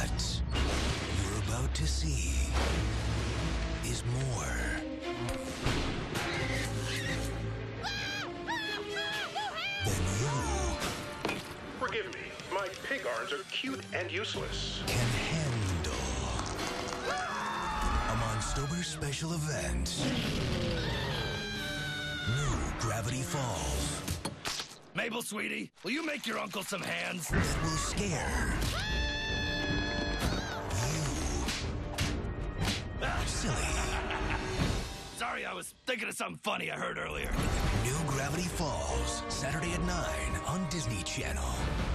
What you're about to see is more than you Forgive me, my pig arms are cute and useless. can handle. A Monstober special event. New Gravity Falls Mabel, sweetie, will you make your uncle some hands? that will scare you silly. Sorry, I was thinking of something funny I heard earlier. New Gravity Falls, Saturday at 9 on Disney Channel.